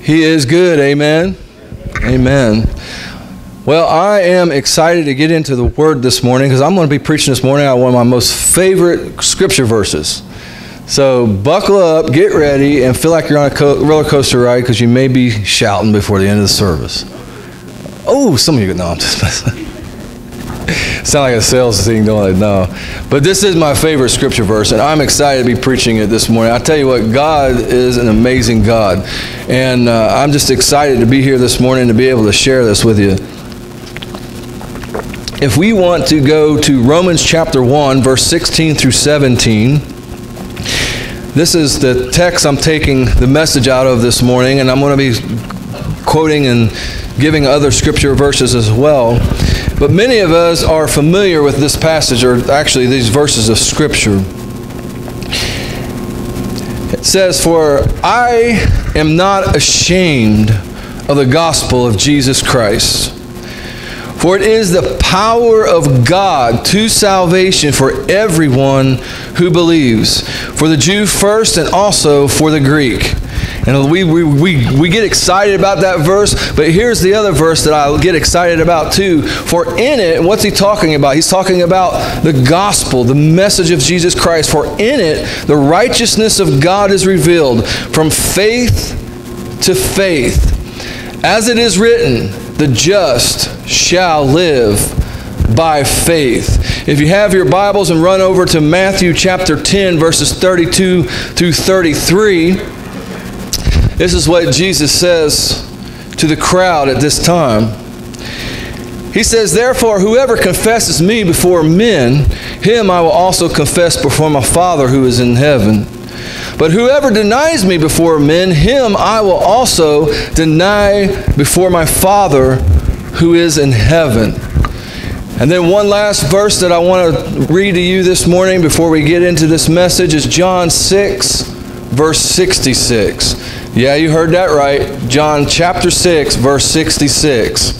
He is good, amen? Amen. Well, I am excited to get into the Word this morning because I'm going to be preaching this morning on one of my most favorite scripture verses. So buckle up, get ready, and feel like you're on a roller coaster ride because you may be shouting before the end of the service. Oh, some of you know I'm just messing. Sound like a sales thing, don't I? No. But this is my favorite scripture verse, and I'm excited to be preaching it this morning. I tell you what, God is an amazing God, and I'm just excited to be here this morning to be able to share this with you. If we want to go to Romans chapter 1, verse 16 through 17, this is the text I'm taking the message out of this morning, and I'm going to be quoting and giving other scripture verses as well. But many of us are familiar with this passage, or actually these verses of Scripture. It says, "For I am not ashamed of the gospel of Jesus Christ, for it is the power of God to salvation for everyone who believes, for the Jew first and also for the Greek." And we get excited about that verse, but here's the other verse that I get excited about too. For in it, and what's he talking about? He's talking about the gospel, the message of Jesus Christ. For in it, the righteousness of God is revealed from faith to faith. As it is written, the just shall live by faith. If you have your Bibles and run over to Matthew chapter 10, verses 32 through 33, this is what Jesus says to the crowd at this time. He says, "Therefore, whoever confesses me before men, him I will also confess before my Father who is in heaven. But whoever denies me before men, him I will also deny before my Father who is in heaven." And then one last verse that I want to read to you this morning before we get into this message is John 6, verse 66. Yeah, you heard that right. John chapter 6, verse 66.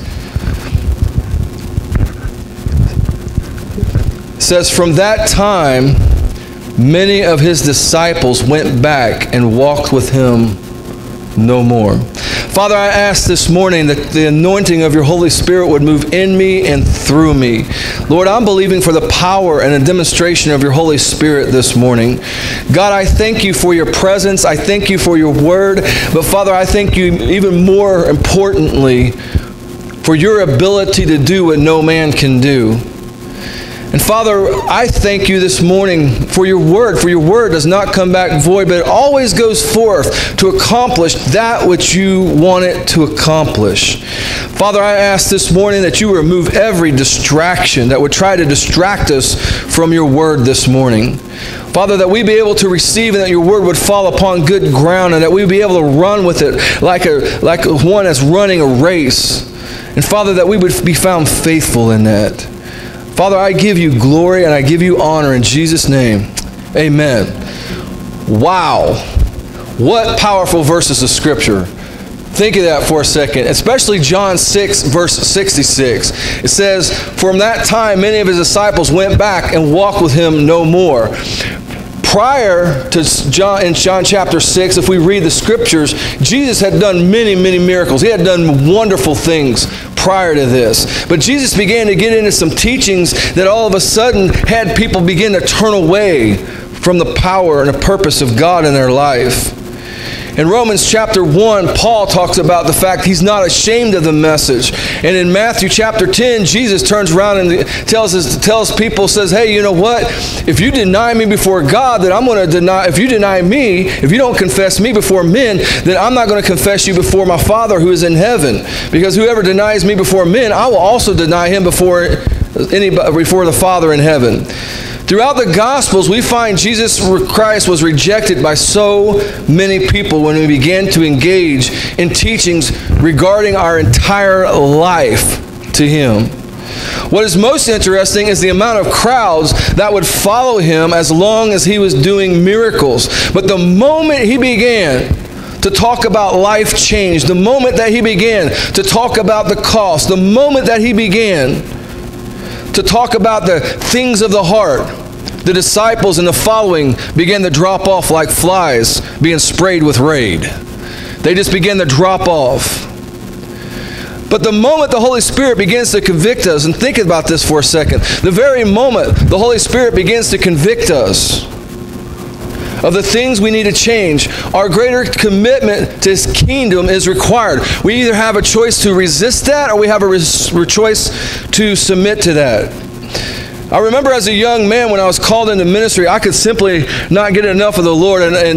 It says, "From that time, many of his disciples went back and walked with him no more." Father, I ask this morning that the anointing of your Holy Spirit would move in me and through me. Lord, I'm believing for the power and a demonstration of your Holy Spirit this morning. God, I thank you for your presence. I thank you for your word. But Father, I thank you even more importantly for your ability to do what no man can do. And Father, I thank you this morning for your word. For your word does not come back void, but it always goes forth to accomplish that which you want it to accomplish. Father, I ask this morning that you remove every distraction that would try to distract us from your word this morning. Father, that we be able to receive and that your word would fall upon good ground and that we be able to run with it like one that's running a race. And Father, that we would be found faithful in that. Father, I give you glory and I give you honor in Jesus' name. Amen. Wow. What powerful verses of Scripture. Think of that for a second, especially John 6, verse 66. It says, "From that time, many of his disciples went back and walked with him no more." Prior to in John chapter 6, if we read the Scriptures, Jesus had done many, many miracles. He had done wonderful things prior to this. But Jesus began to get into some teachings that all of a sudden had people begin to turn away from the power and the purpose of God in their life. In Romans chapter 1, Paul talks about the fact he's not ashamed of the message. And in Matthew chapter 10, Jesus turns around and tells people, says, "Hey, you know what? If you deny me before God, then I'm going to deny, if you deny me, if you don't confess me before men, then I'm not going to confess you before my Father who is in heaven. Because whoever denies me before men, I will also deny him before the Father in heaven." Throughout the Gospels, we find Jesus Christ was rejected by so many people when we began to engage in teachings regarding our entire life to him. What is most interesting is the amount of crowds that would follow him as long as he was doing miracles. But the moment he began to talk about life change, the moment that he began to talk about the cost, the moment that he began to talk about the things of the heart, the disciples and the following began to drop off like flies being sprayed with Raid. They just begin to drop off. But the moment the Holy Spirit begins to convict us, and think about this for a second, the very moment the Holy Spirit begins to convict us of the things we need to change, our greater commitment to His kingdom is required. We either have a choice to resist that, or we have a choice to submit to that. I remember as a young man when I was called into ministry, I could simply not get enough of the Lord.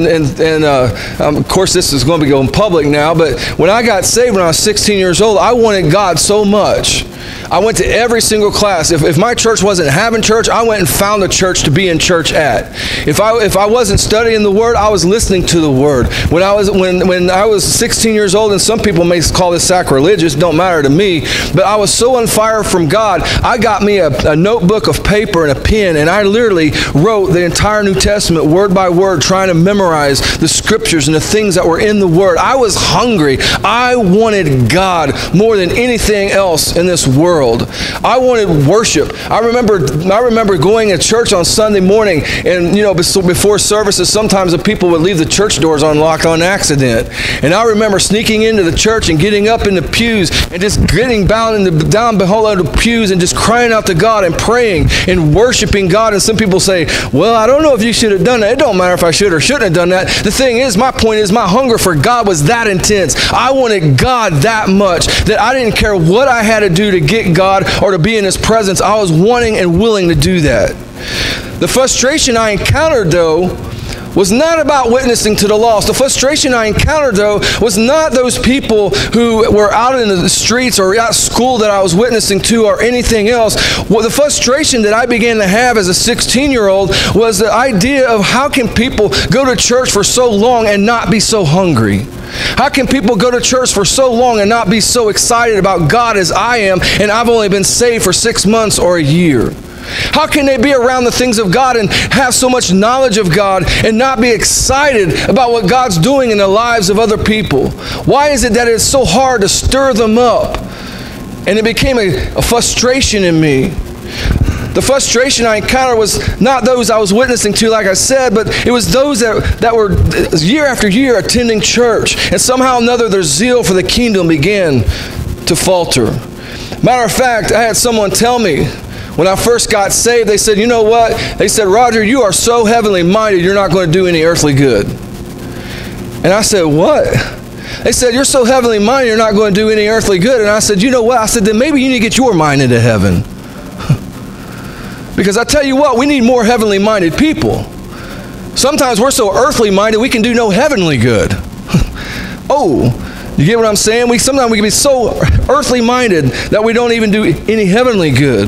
Of course, this is going to be going public now, but when I got saved when I was 16 years old, I wanted God so much. I went to every single class. If my church wasn't having church, I went and found a church to be in church at. If I wasn't studying the Word, I was listening to the Word. When I was 16 years old, and some people may call this sacrilegious, don't matter to me, but I was so on fire from God, I got me a notebook of paper and a pen, and I literally wrote the entire New Testament word by word, trying to memorize the scriptures and the things that were in the Word. I was hungry. I wanted God more than anything else in this world. I wanted worship. I remember going to church on Sunday morning, and before services, sometimes the people would leave the church doors unlocked on accident. And I remember sneaking into the church and getting up in the pews and just getting down below the pews and just crying out to God and praying and worshiping God. And some people say, well, I don't know if you should have done that. It don't matter if I should or shouldn't have done that. The thing is, my point is, my hunger for God was that intense. I wanted God that much that I didn't care what I had to do to get God or to be in His presence. I was wanting and willing to do that. The frustration I encountered, though, was not about witnessing to the lost. The frustration I encountered, though, was not those people who were out in the streets or at school that I was witnessing to or anything else. Well, the frustration that I began to have as a 16-year-old was the idea of how can people go to church for so long and not be so hungry? How can people go to church for so long and not be so excited about God as I am, and I've only been saved for 6 months or a year? How can they be around the things of God and have so much knowledge of God and not be excited about what God's doing in the lives of other people? Why is it that it's so hard to stir them up? And it became a frustration in me. The frustration I encountered was not those I was witnessing to, like I said, but it was those that were year after year attending church, and somehow or another their zeal for the kingdom began to falter. Matter of fact, I had someone tell me when I first got saved, they said, you know what? They said, Roger, you are so heavenly minded, you're not going to do any earthly good. And I said, what? They said, you're so heavenly minded, you're not going to do any earthly good. And I said, you know what? I said, then maybe you need to get your mind into heaven. Because I tell you what, we need more heavenly minded people. Sometimes we're so earthly minded, we can do no heavenly good. Oh, you get what I'm saying? Sometimes we can be so earthly minded that we don't even do any heavenly good.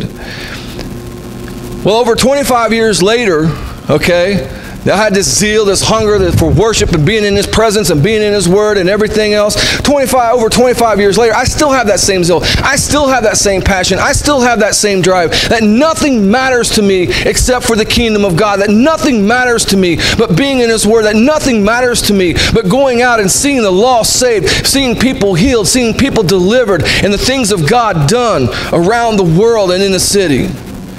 Well, over 25 years later, okay, I had this zeal, this hunger for worship and being in His presence and being in His Word and everything else. Over 25 years later, I still have that same zeal. I still have that same passion. I still have that same drive. That nothing matters to me except for the kingdom of God. That nothing matters to me but being in His Word. That nothing matters to me but going out and seeing the lost saved, seeing people healed, seeing people delivered, and the things of God done around the world and in the city.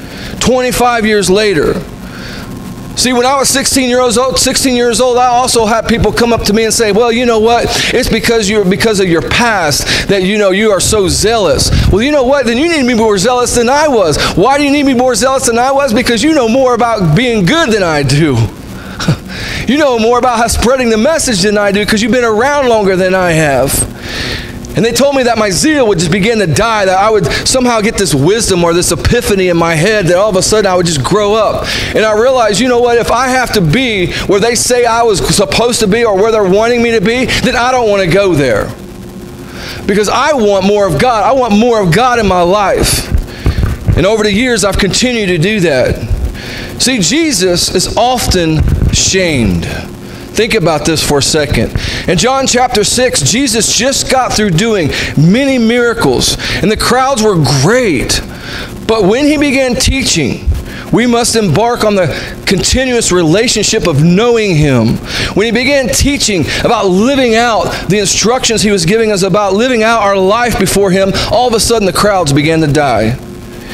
25 years later. See, when I was 16 years old, I also had people come up to me and say, well, you know what? It's because of your past that you are so zealous. Well, you know what? Then you need to be more zealous than I was. Why do you need me more zealous than I was? Because you know more about being good than I do. You know more about spreading the message than I do because you've been around longer than I have. And they told me that my zeal would just begin to die, that I would somehow get this wisdom or this epiphany in my head, that all of a sudden I would just grow up. And I realized, you know what, if I have to be where they say I was supposed to be or where they're wanting me to be, then I don't want to go there. Because I want more of God. I want more of God in my life. And over the years, I've continued to do that. See, Jesus is often shamed. Think about this for a second. In John chapter 6, Jesus just got through doing many miracles, and the crowds were great. But when He began teaching, we must embark on the continuous relationship of knowing Him. When He began teaching about living out the instructions He was giving us about living out our life before Him, all of a sudden the crowds began to die.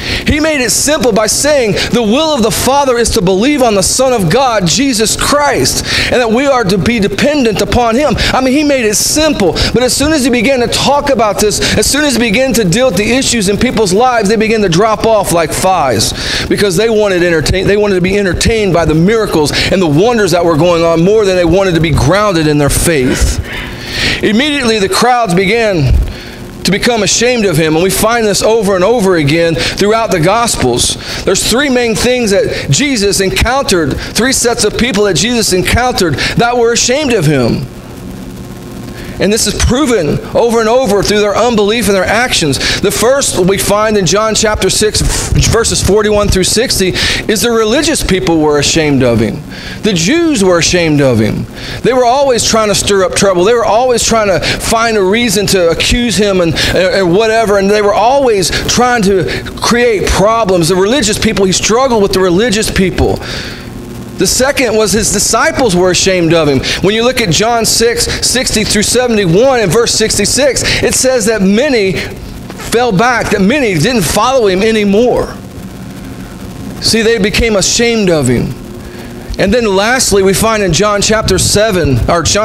He made it simple by saying the will of the Father is to believe on the Son of God, Jesus Christ, and that we are to be dependent upon Him. I mean, He made it simple. But as soon as He began to talk about this, as soon as He began to deal with the issues in people's lives, they began to drop off like flies because they wanted to be entertained by the miracles and the wonders that were going on more than they wanted to be grounded in their faith. Immediately, the crowds began to become ashamed of Him. And we find this over and over again throughout the Gospels. There's three main things that Jesus encountered, three sets of people that Jesus encountered that were ashamed of Him. And this is proven over and over through their unbelief and their actions. The first we find in John chapter 6, verses 41 through 60, is the religious people were ashamed of Him. The Jews were ashamed of Him. They were always trying to stir up trouble. They were always trying to find a reason to accuse Him and whatever. And they were always trying to create problems. The religious people, He struggled with the religious people. The second was His disciples were ashamed of Him. When you look at John 6, 60 through 71 and verse 66, it says that many fell back, that many didn't follow Him anymore. See, they became ashamed of Him. And then lastly, we find in John chapter 7,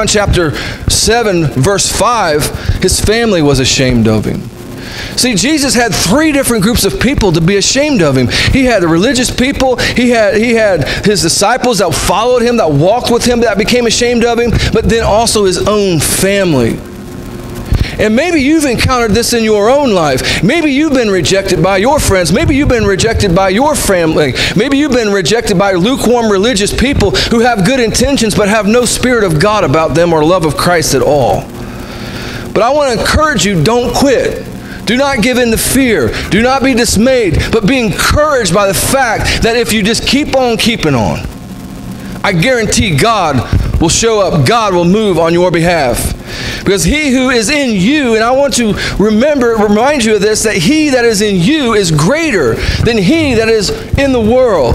verse 5, His family was ashamed of Him. See, Jesus had three different groups of people to be ashamed of Him. He had the religious people, He had His disciples that followed Him, that walked with Him, that became ashamed of Him, but then also His own family. And maybe you've encountered this in your own life. Maybe you've been rejected by your friends. Maybe you've been rejected by your family. Maybe you've been rejected by lukewarm religious people who have good intentions but have no Spirit of God about them or love of Christ at all. But I want to encourage you, don't quit. Do not give in to fear. Do not be dismayed, but be encouraged by the fact that if you just keep on keeping on, I guarantee God will show up. God will move on your behalf. Because He who is in you, and I want to remind you of this, that He that is in you is greater than he that is in the world.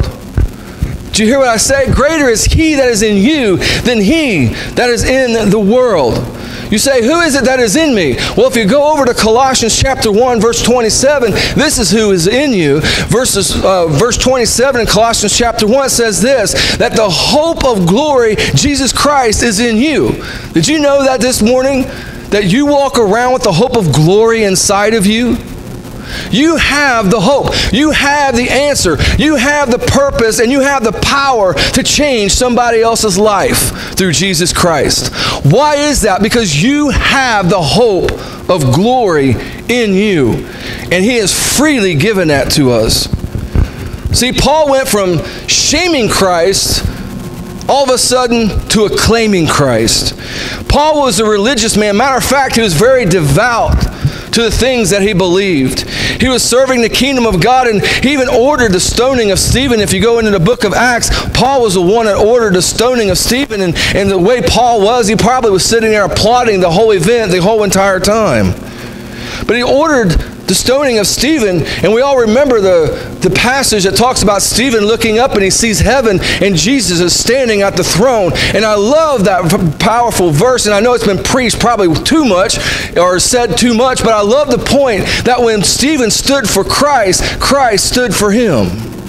Do you hear what I say? Greater is He that is in you than he that is in the world. You say, who is it that is in me? Well, if you go over to Colossians chapter 1, verse 27, this is who is in you. Verse 27 in Colossians chapter 1 says this, that the hope of glory, Jesus Christ, is in you. Did you know that this morning? That you walk around with the hope of glory inside of you? You have the hope. You have the answer. You have the purpose, and you have the power to change somebody else's life through Jesus Christ. Why is that? Because you have the hope of glory in you, and He has freely given that to us. See, Paul went from shaming Christ all of a sudden to acclaiming Christ. Paul was a religious man. Matter of fact, he was very devout to the things that he believed. He was serving the kingdom of God, and he even ordered the stoning of Stephen. If you go into the book of Acts, Paul was the one that ordered the stoning of Stephen, and the way Paul was, he probably was sitting there applauding the whole event the whole entire time. But he ordered the stoning of Stephen, and we all remember the passage that talks about Stephen looking up and he sees heaven and Jesus is standing at the throne. And I love that powerful verse, and I know it's been preached probably too much or said too much, but I love the point that when Stephen stood for Christ, Christ stood for him.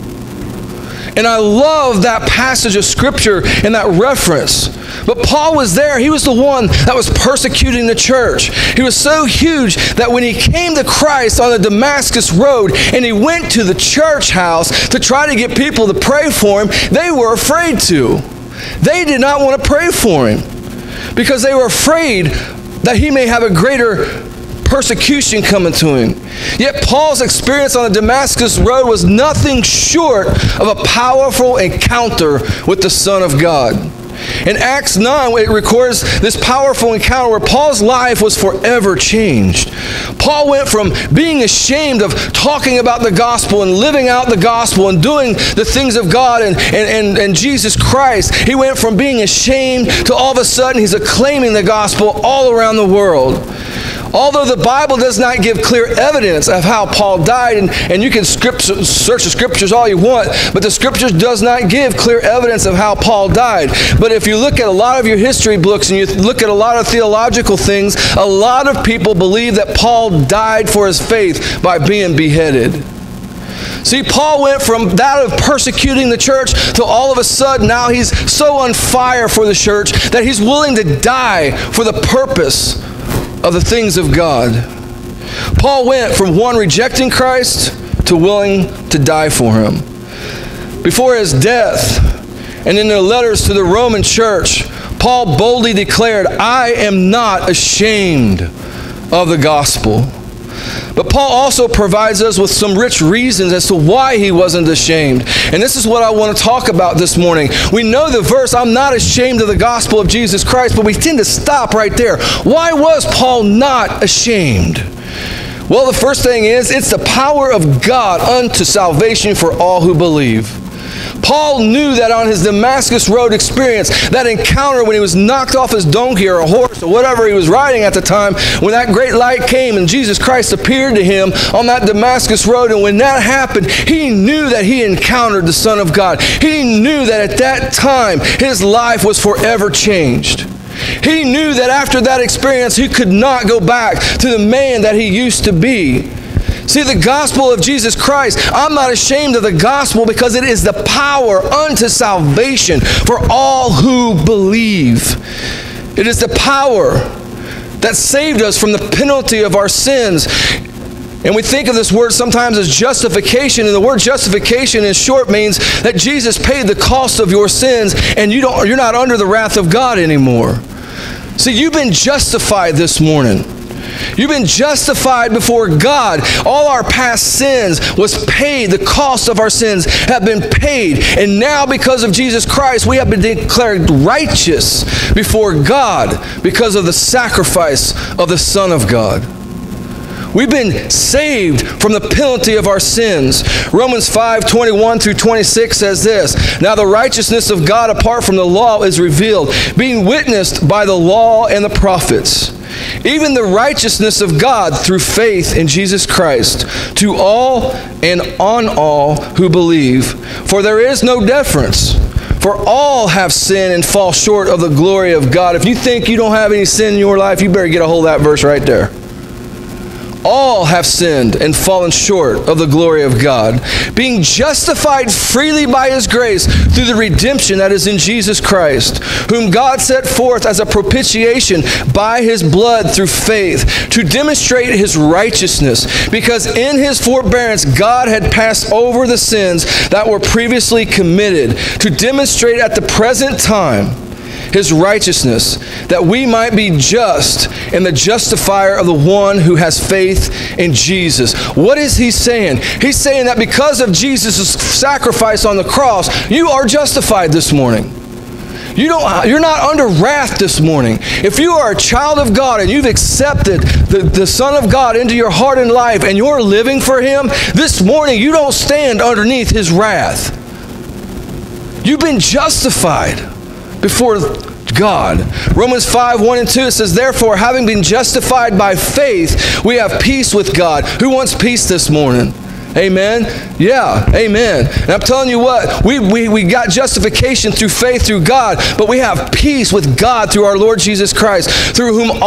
And I love that passage of Scripture and that reference. But Paul was there. He was the one that was persecuting the church. He was so huge that when he came to Christ on the Damascus Road and he went to the church house to try to get people to pray for him, they were afraid to. They did not want to pray for him because they were afraid that he may have a greater persecution coming to him. Yet Paul's experience on the Damascus Road was nothing short of a powerful encounter with the Son of God. In Acts 9, it records this powerful encounter where Paul's life was forever changed. Paul went from being ashamed of talking about the gospel and living out the gospel and doing the things of God and Jesus Christ. He went from being ashamed to all of a sudden he's acclaiming the gospel all around the world. Although the Bible does not give clear evidence of how Paul died, and you can search the Scriptures all you want, but the Scriptures does not give clear evidence of how Paul died. But if you look at a lot of your history books and you look at a lot of theological things, a lot of people believe that Paul died for his faith by being beheaded. See, Paul went from that of persecuting the church to all of a sudden now he's so on fire for the church that he's willing to die for the purpose of the things of God. Paul went from one rejecting Christ to willing to die for him. Before his death, and in the letters to the Roman church, Paul boldly declared, "I am not ashamed of the gospel." But Paul also provides us with some rich reasons as to why he wasn't ashamed. And this is what I want to talk about this morning. We know the verse, "I'm not ashamed of the gospel of Jesus Christ," but we tend to stop right there. Why was Paul not ashamed? Well, the first thing is, it's the power of God unto salvation for all who believe. Paul knew that on his Damascus Road experience, that encounter when he was knocked off his donkey or a horse or whatever he was riding at the time, when that great light came and Jesus Christ appeared to him on that Damascus Road, and when that happened, he knew that he encountered the Son of God. He knew that at that time, his life was forever changed. He knew that after that experience, he could not go back to the man that he used to be. See, the gospel of Jesus Christ, I'm not ashamed of the gospel because it is the power unto salvation for all who believe. It is the power that saved us from the penalty of our sins. And we think of this word sometimes as justification, and the word justification in short means that Jesus paid the cost of your sins and you're not under the wrath of God anymore. See, you've been justified this morning. You've been justified before God. All our past sins was paid. The cost of our sins have been paid. And now because of Jesus Christ, we have been declared righteous before God because of the sacrifice of the Son of God. We've been saved from the penalty of our sins. Romans 5:21 through 26 says this, "Now the righteousness of God apart from the law is revealed, being witnessed by the law and the prophets, even the righteousness of God through faith in Jesus Christ, to all and on all who believe. For there is no difference. For all have sinned and fall short of the glory of God." If you think you don't have any sin in your life, you better get a hold of that verse right there. All have sinned and fallen short of the glory of God, being justified freely by His grace through the redemption that is in Jesus Christ, whom God set forth as a propitiation by His blood through faith, to demonstrate His righteousness, because in His forbearance God had passed over the sins that were previously committed, to demonstrate at the present time His righteousness, that we might be just and the justifier of the one who has faith in Jesus. What is he saying? He's saying that because of Jesus' sacrifice on the cross, you are justified this morning. You're not under wrath this morning. If you are a child of God and you've accepted the Son of God into your heart and life and you're living for Him, this morning you don't stand underneath His wrath. You've been justified before God. Romans 5:1 and 2, it says, "Therefore, having been justified by faith, we have peace with God." Who wants peace this morning? Amen? Yeah, amen. And I'm telling you what, we got justification through faith through God, but we have peace with God through our Lord Jesus Christ, through whom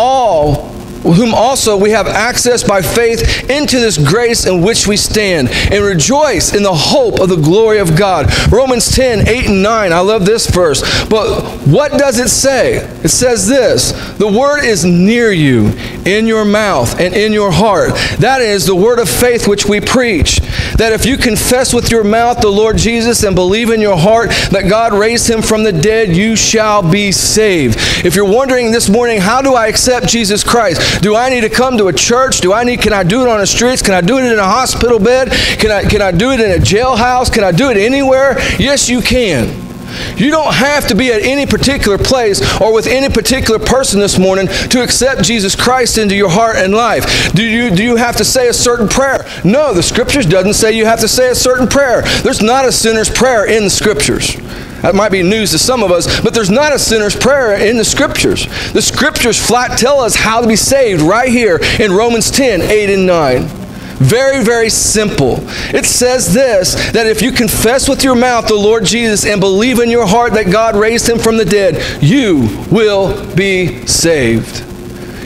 also we have access by faith into this grace in which we stand, and rejoice in the hope of the glory of God. Romans 10:8 and 9. I love this verse. But what does it say? It says this: "The word is near you, in your mouth and in your heart." That is the word of faith which we preach. That if you confess with your mouth the Lord Jesus and believe in your heart that God raised Him from the dead, you shall be saved. If you're wondering this morning, how do I accept Jesus Christ? Do I need to come to a church? Can I do it on the streets? Can I do it in a hospital bed? Can I do it in a jailhouse? Can I do it anywhere? Yes, you can. You don't have to be at any particular place or with any particular person this morning to accept Jesus Christ into your heart and life. Do you have to say a certain prayer? No, the Scriptures doesn't say you have to say a certain prayer. There's not a sinner's prayer in the Scriptures. That might be news to some of us, but there's not a sinner's prayer in the Scriptures. The Scriptures flat tell us how to be saved right here in Romans 10:8 and 9. Very, very simple. It says this, that if you confess with your mouth the Lord Jesus and believe in your heart that God raised Him from the dead, you will be saved.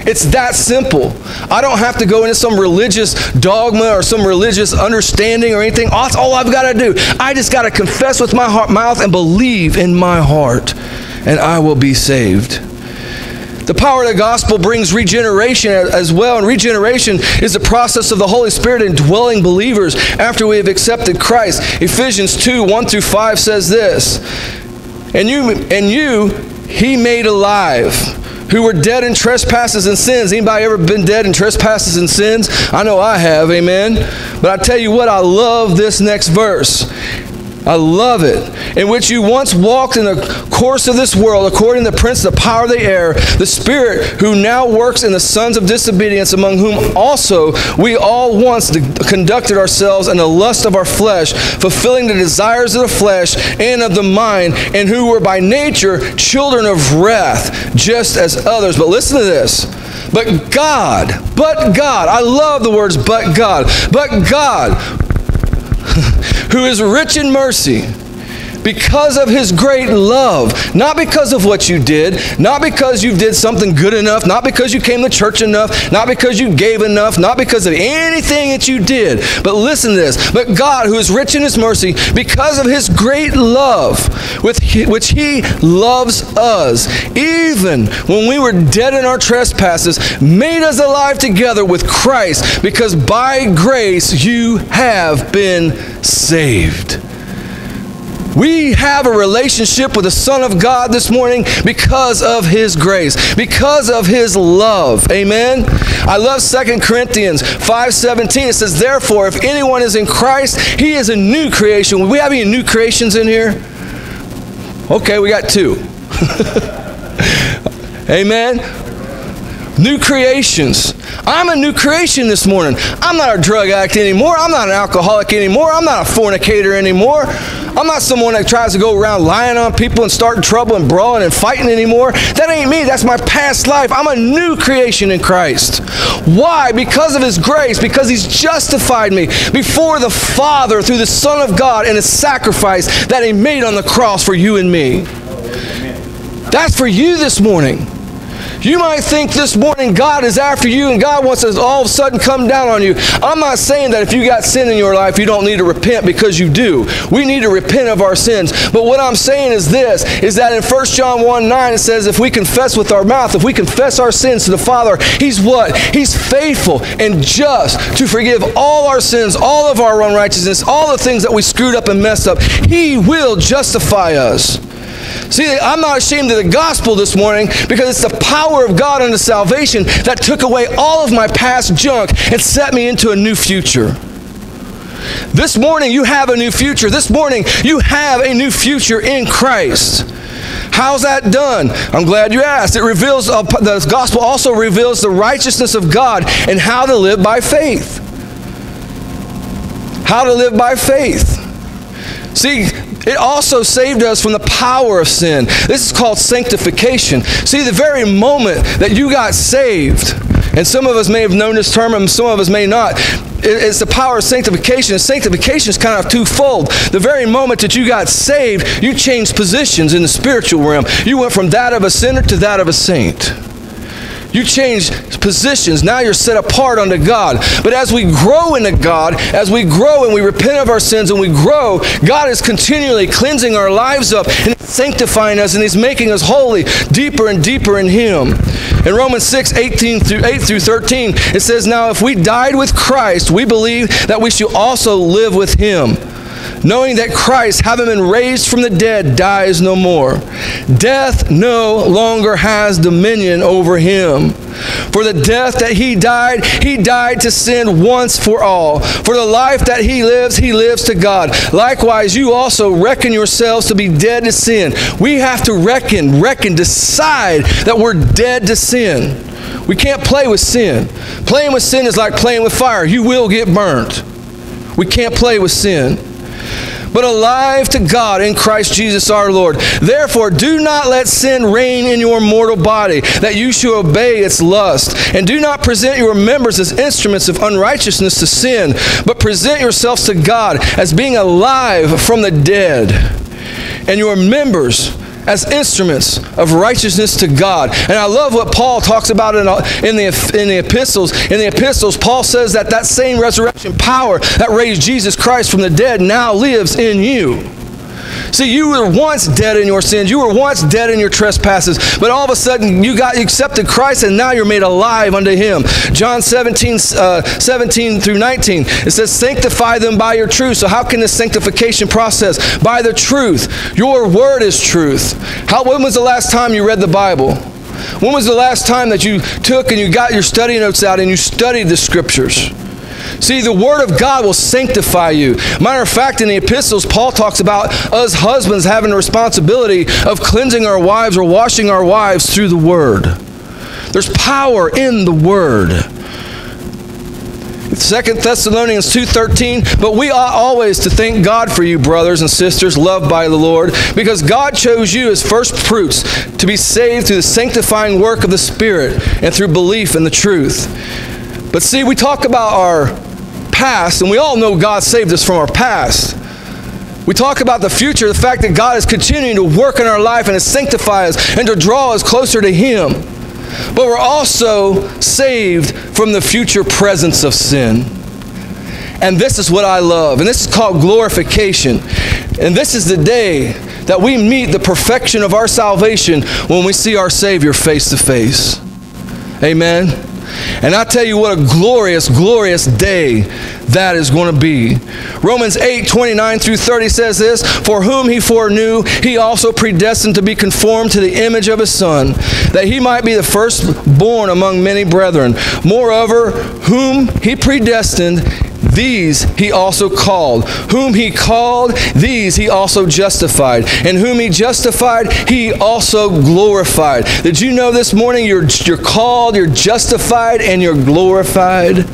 It's that simple. I don't have to go into some religious dogma or some religious understanding or anything. That's all I've got to do. I just got to confess with my mouth and believe in my heart, and I will be saved. The power of the gospel brings regeneration as well, and regeneration is the process of the Holy Spirit indwelling believers after we have accepted Christ. Ephesians 2:1-5 says this, And you he made alive, who were dead in trespasses and sins. Anybody ever been dead in trespasses and sins? I know I have, amen. But I tell you what, I love this next verse. I love it. In which you once walked in the course of this world, according to the prince of the power of the air, the spirit who now works in the sons of disobedience, among whom also we all once conducted ourselves in the lust of our flesh, fulfilling the desires of the flesh and of the mind, and who were by nature children of wrath, just as others. But listen to this. But God, I love the words but God, who is rich in mercy, because of his great love, not because of what you did, not because you did something good enough, not because you came to church enough, not because you gave enough, not because of anything that you did. But listen to this. But God, who is rich in his mercy, because of his great love, with which he loves us, even when we were dead in our trespasses, made us alive together with Christ, because by grace you have been saved. We have a relationship with the Son of God this morning because of his grace, because of his love. Amen? I love 2 Corinthians 5:17. It says, therefore, if anyone is in Christ, he is a new creation. We have any new creations in here? Okay, we got 2. Amen? New creations. I'm a new creation this morning. I'm not a drug addict anymore. I'm not an alcoholic anymore. I'm not a fornicator anymore. I'm not someone that tries to go around lying on people and starting trouble and brawling and fighting anymore. That ain't me. That's my past life. I'm a new creation in Christ. Why? Because of his grace. Because he's justified me before the Father through the Son of God and his sacrifice that he made on the cross for you and me. That's for you this morning. You might think this morning God is after you and God wants to all of a sudden come down on you. I'm not saying that if you got sin in your life, you don't need to repent, because you do. We need to repent of our sins. But what I'm saying is this, is that in 1 John 1:9 it says if we confess with our mouth, if we confess our sins to the Father, he's what? He's faithful and just to forgive all our sins, all of our unrighteousness, all the things that we screwed up and messed up. He will justify us. See, I'm not ashamed of the gospel this morning, because it's the power of God unto salvation that took away all of my past junk and set me into a new future. This morning you have a new future. This morning you have a new future in Christ. How's that done? I'm glad you asked. It reveals, the gospel also reveals the righteousness of God and how to live by faith. How to live by faith. See, it also saved us from the power of sin. This is called sanctification. See, the very moment that you got saved, and some of us may have known this term and some of us may not, it's the power of sanctification. Sanctification is kind of twofold. The very moment that you got saved, you changed positions in the spiritual realm. You went from that of a sinner to that of a saint. You change positions. Now you're set apart unto God. But as we grow into God, as we grow and we repent of our sins and we grow, God is continually cleansing our lives up and sanctifying us, and he's making us holy deeper and deeper in him. In Romans 6:8-13, it says, now if we died with Christ, we believe that we shall also live with him, knowing that Christ, having been raised from the dead, dies no more. Death no longer has dominion over him. For the death that he died to sin once for all. For the life that he lives to God. Likewise, you also reckon yourselves to be dead to sin. We have to reckon, decide that we're dead to sin. We can't play with sin. Playing with sin is like playing with fire. You will get burnt. We can't play with sin. But alive to God in Christ Jesus our Lord. Therefore, do not let sin reign in your mortal body, that you should obey its lust. And do not present your members as instruments of unrighteousness to sin, but present yourselves to God as being alive from the dead, and your members as instruments of righteousness to God. And I love what Paul talks about in the epistles. In the epistles, Paul says that same resurrection power that raised Jesus Christ from the dead now lives in you. See, you were once dead in your sins. You were once dead in your trespasses. But all of a sudden, you accepted Christ, and now you're made alive unto Him. John 17 through 19, it says, sanctify them by your truth. So how can this sanctification process? By the truth. Your word is truth. When was the last time you read the Bible? When was the last time that you took and you got your study notes out and you studied the Scriptures? See, the Word of God will sanctify you. Matter of fact, in the epistles, Paul talks about us husbands having the responsibility of cleansing our wives or washing our wives through the Word. There's power in the Word. 2 Thessalonians 2:13, but we ought always to thank God for you, brothers and sisters, loved by the Lord, because God chose you as first fruits to be saved through the sanctifying work of the Spirit and through belief in the truth. But see, we talk about our past, and we all know God saved us from our past. We talk about the future, the fact that God is continuing to work in our life and to sanctify us and to draw us closer to Him. But we're also saved from the future presence of sin. And this is what I love, and this is called glorification. And this is the day that we meet the perfection of our salvation when we see our Savior face to face. Amen. And I tell you what a glorious, glorious day that is going to be. Romans 8:29 through 30 says this, for whom He foreknew, He also predestined to be conformed to the image of His Son, that He might be the firstborn among many brethren. Moreover, whom He predestined, these He also called. Whom He called, these He also justified. And whom He justified, He also glorified. Did you know this morning you're called, you're justified, and you're glorified?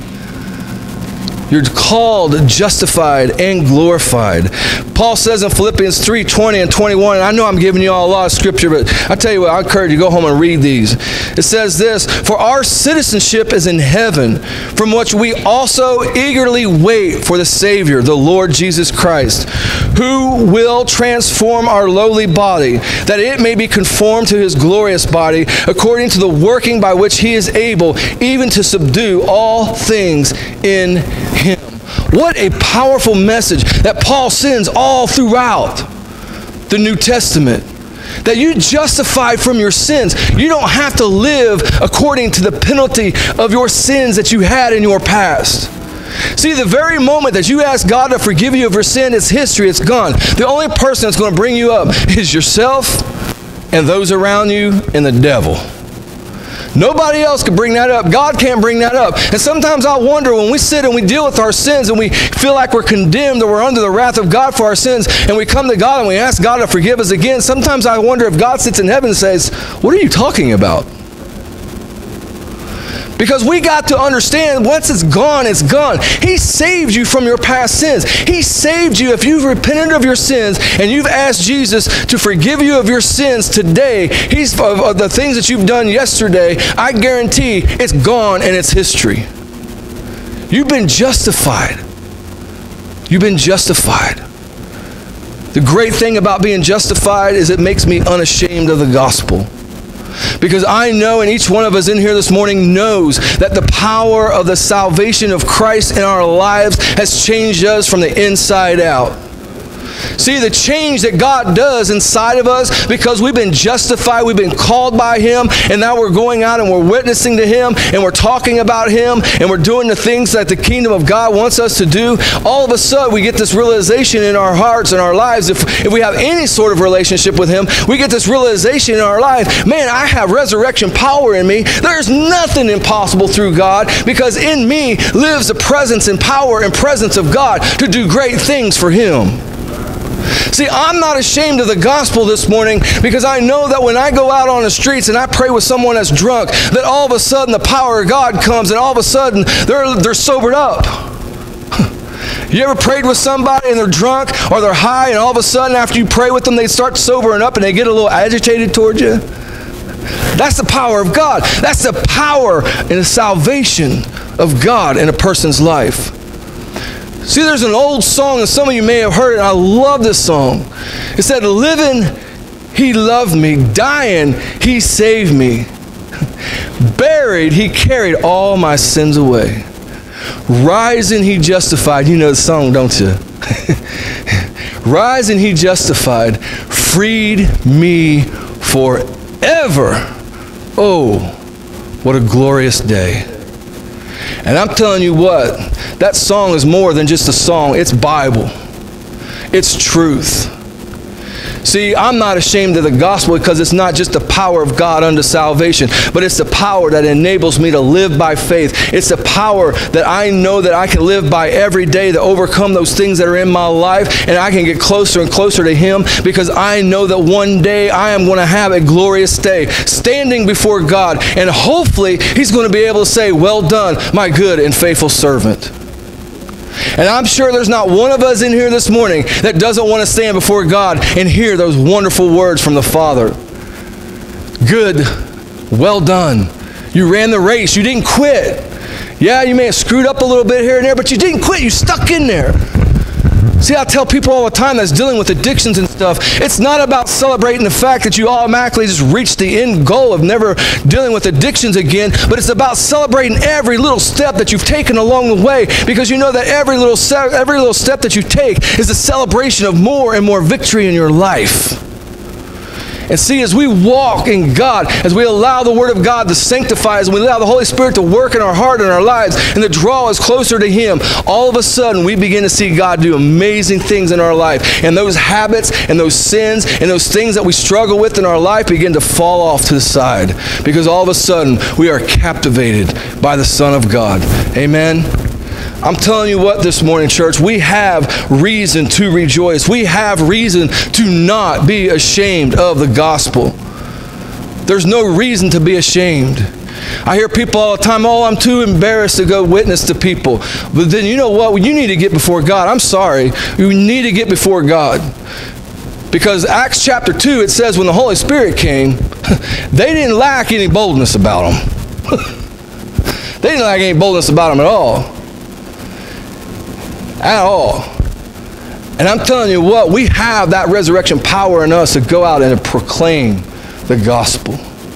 You're called, justified, and glorified. Paul says in Philippians 3:20 and 21, and I know I'm giving you all a lot of scripture, but I tell you what, I encourage you to go home and read these. It says this, for our citizenship is in heaven, from which we also eagerly wait for the Savior, the Lord Jesus Christ, who will transform our lowly body, that it may be conformed to His glorious body, according to the working by which He is able even to subdue all things in Him. What a powerful message that Paul sends all throughout the New Testament. That you justified from your sins. You don't have to live according to the penalty of your sins that you had in your past. See, the very moment that you ask God to forgive you of your sin, it's history, it's gone. The only person that's going to bring you up is yourself and those around you and the devil. Nobody else can bring that up. God can't bring that up. And sometimes I wonder when we sit and we deal with our sins and we feel like we're condemned or we're under the wrath of God for our sins, and we come to God and we ask God to forgive us again, sometimes I wonder if God sits in heaven and says, what are you talking about? Because we got to understand once it's gone, it's gone. He saved you from your past sins. He saved you if you've repented of your sins and you've asked Jesus to forgive you of your sins today. Of the things that you've done yesterday, I guarantee it's gone and it's history. You've been justified. You've been justified. The great thing about being justified is it makes me unashamed of the gospel. Because I know, and each one of us in here this morning knows, that the power of the salvation of Christ in our lives has changed us from the inside out. See, the change that God does inside of us because we've been justified, we've been called by Him, and now we're going out and we're witnessing to Him, and we're talking about Him, and we're doing the things that the kingdom of God wants us to do. All of a sudden, we get this realization in our hearts and our lives. If we have any sort of relationship with Him, we get this realization in our life, man, I have resurrection power in me. There's nothing impossible through God, because in me lives the presence and power and presence of God to do great things for Him. See, I'm not ashamed of the gospel this morning because I know that when I go out on the streets and I pray with someone that's drunk, that all of a sudden the power of God comes and all of a sudden they're sobered up. You ever prayed with somebody and they're drunk or they're high, and all of a sudden after you pray with them they start sobering up and they get a little agitated towards you? That's the power of God. That's the power and the salvation of God in a person's life. See, there's an old song, and some of you may have heard it, and I love this song. It said, living He loved me. Dying, He saved me. Buried, He carried all my sins away. Rising, He justified. You know the song, don't you? Rising, He justified. Freed me forever. Oh, what a glorious day. And I'm telling you what, that song is more than just a song. It's Bible. It's truth. See, I'm not ashamed of the gospel because it's not just the power of God unto salvation, but it's the power that enables me to live by faith. It's the power that I know that I can live by every day to overcome those things that are in my life, and I can get closer and closer to Him because I know that one day I am going to have a glorious day standing before God, and hopefully He's going to be able to say, "Well done, my good and faithful servant." And I'm sure there's not one of us in here this morning that doesn't want to stand before God and hear those wonderful words from the Father. Good, well done. You ran the race. You didn't quit. Yeah, you may have screwed up a little bit here and there, but you didn't quit. You stuck in there. See, I tell people all the time that's dealing with addictions and stuff, it's not about celebrating the fact that you automatically just reached the end goal of never dealing with addictions again, but it's about celebrating every little step that you've taken along the way, because you know that every little step that you take is a celebration of more and more victory in your life. And see, as we walk in God, as we allow the Word of God to sanctify us, and we allow the Holy Spirit to work in our heart and our lives and to draw us closer to Him, all of a sudden we begin to see God do amazing things in our life. And those habits and those sins and those things that we struggle with in our life begin to fall off to the side, because all of a sudden we are captivated by the Son of God. Amen. I'm telling you what this morning, church, we have reason to rejoice. We have reason to not be ashamed of the gospel. There's no reason to be ashamed. I hear people all the time, "Oh, I'm too embarrassed to go witness to people." But then you know what? You need to get before God. I'm sorry. You need to get before God. Because Acts chapter 2, it says when the Holy Spirit came, they didn't lack any boldness about them. They didn't lack any boldness about them at all. At all. And I'm telling you what, we have that resurrection power in us to go out and to proclaim the gospel.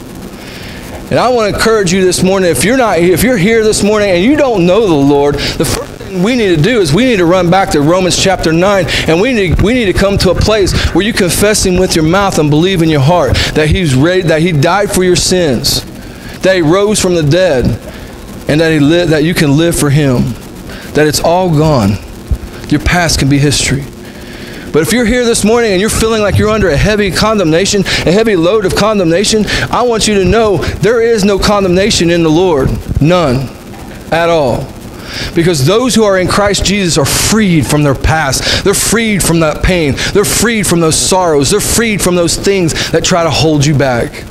And I want to encourage you this morning, if you're here this morning and you don't know the Lord, the first thing we need to do is we need to run back to Romans chapter 9, and we need to come to a place where you confess Him with your mouth and believe in your heart that He died for your sins, that He rose from the dead, and that you can live for Him, that it's all gone. Your past can be history. But if you're here this morning and you're feeling like you're under a heavy condemnation, a heavy load of condemnation, I want you to know there is no condemnation in the Lord. None at all. Because those who are in Christ Jesus are freed from their past. They're freed from that pain. They're freed from those sorrows. They're freed from those things that try to hold you back.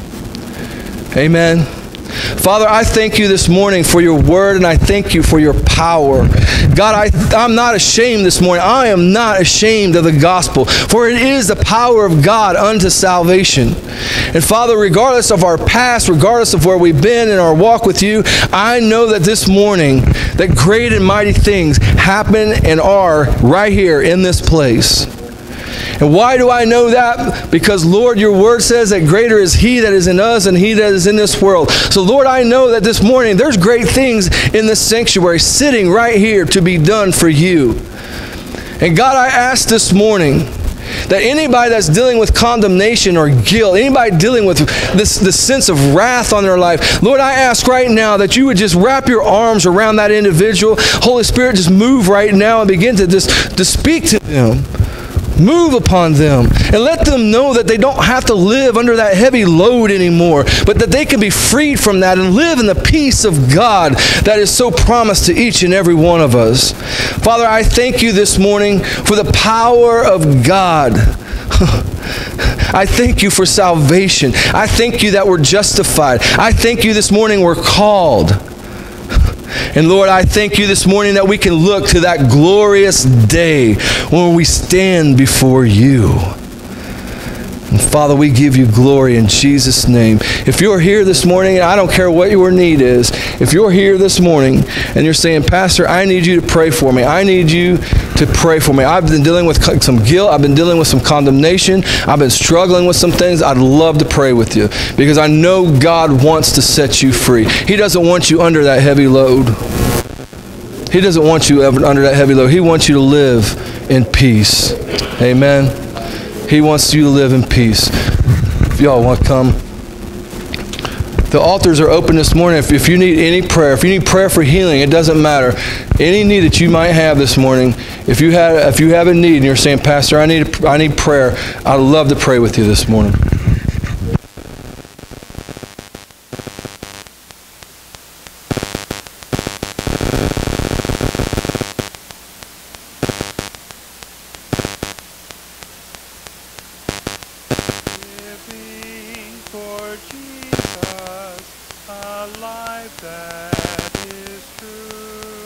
Amen. Father, I thank you this morning for your word, and I thank you for your power. God, I'm not ashamed this morning. I am not ashamed of the gospel, for it is the power of God unto salvation. And Father, regardless of our past, regardless of where we've been in our walk with you, I know that this morning that great and mighty things happen and are right here in this place. And why do I know that? Because, Lord, your word says that greater is He that is in us than he that is in this world. So, Lord, I know that this morning there's great things in this sanctuary sitting right here to be done for you. And God, I ask this morning that anybody that's dealing with condemnation or guilt, anybody dealing with this sense of wrath on their life, Lord, I ask right now that you would just wrap your arms around that individual. Holy Spirit, just move right now and begin to speak to them. Move upon them and let them know that they don't have to live under that heavy load anymore, but that they can be freed from that and live in the peace of God that is so promised to each and every one of us. Father, I thank you this morning for the power of God. I thank you for salvation. I thank you that we're justified. I thank you this morning we're called. And Lord, I thank you this morning that we can look to that glorious day when we stand before you. And Father, we give you glory in Jesus' name. If you're here this morning, and I don't care what your need is, if you're here this morning and you're saying, Pastor, I need you to pray for me. I need you to pray for me. I've been dealing with some guilt. I've been dealing with some condemnation. I've been struggling with some things. I'd love to pray with you because I know God wants to set you free. He doesn't want you under that heavy load. He doesn't want you under that heavy load. He wants you to live in peace. Amen. He wants you to live in peace. If y'all want to come. The altars are open this morning. If you need any prayer, if you need prayer for healing, it doesn't matter. Any need that you might have this morning, if you have a need and you're saying, Pastor, I need prayer, I'd love to pray with you this morning. A life that is true.